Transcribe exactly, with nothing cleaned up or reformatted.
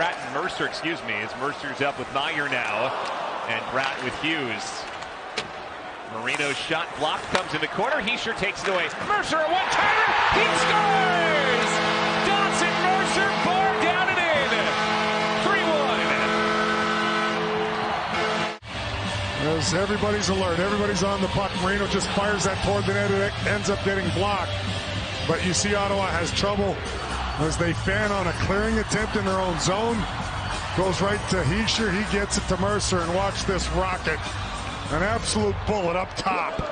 Pratt and Mercer, excuse me, as Mercer's up with Meyer now, and Pratt with Hughes. Marino's shot blocked, comes in the corner. Hischier takes it away. Mercer a one-timer. He scores! Dawson Mercer bar down and in. three one. As everybody's alert, everybody's on the puck. Marino just fires that toward the net. It ends up getting blocked. But you see Ottawa has trouble as they fan on a clearing attempt in their own zone. Goes right to Hischier. He gets it to Mercer, and watch this rocket. An absolute bullet up top.